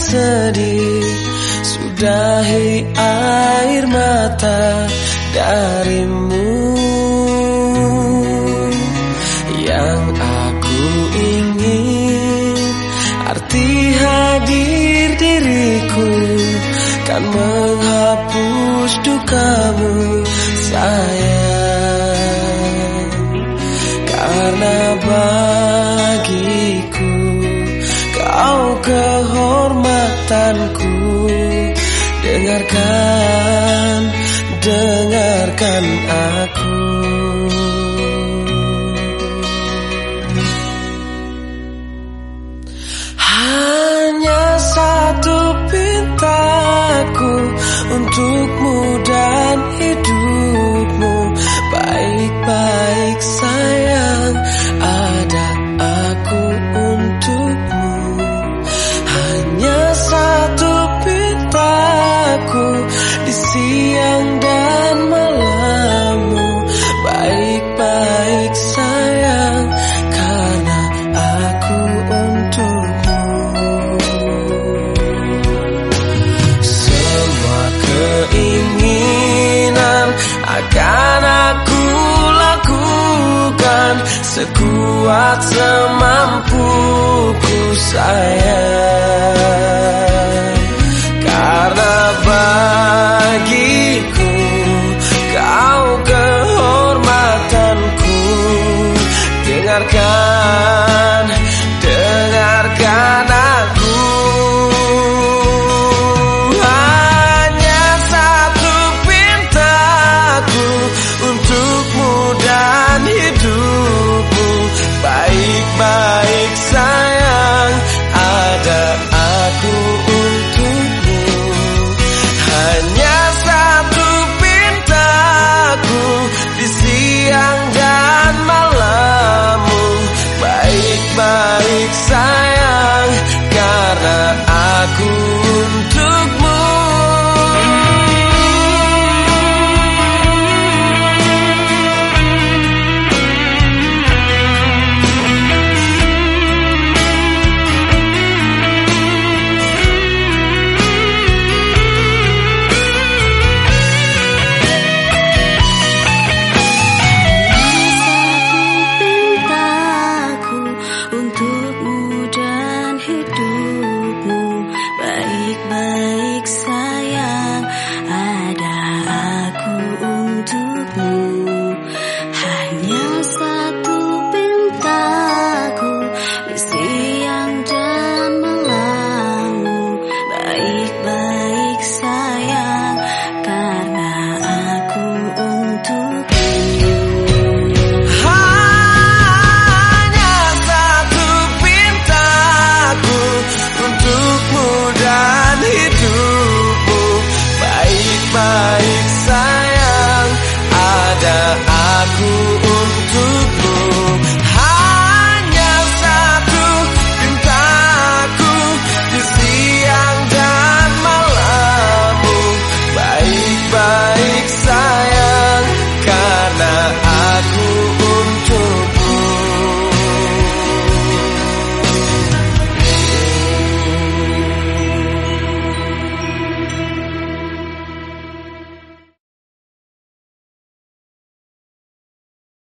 sedih, sudahi air mata darimu. Yang aku ingin, arti hadir diriku kan menghapus dukamu sayang. Karena bagiku kau kehormatanku. Dengarkan aku. Hanya satu pintaku untukmu dan hidupmu. Baik-baik sayang, ada aku untukmu. Hanya satu pintaku di siang dan malammu. Baik-baik sayang, karena aku untukmu. Semua keinginan akan aku lakukan sekuat semampuku sayang.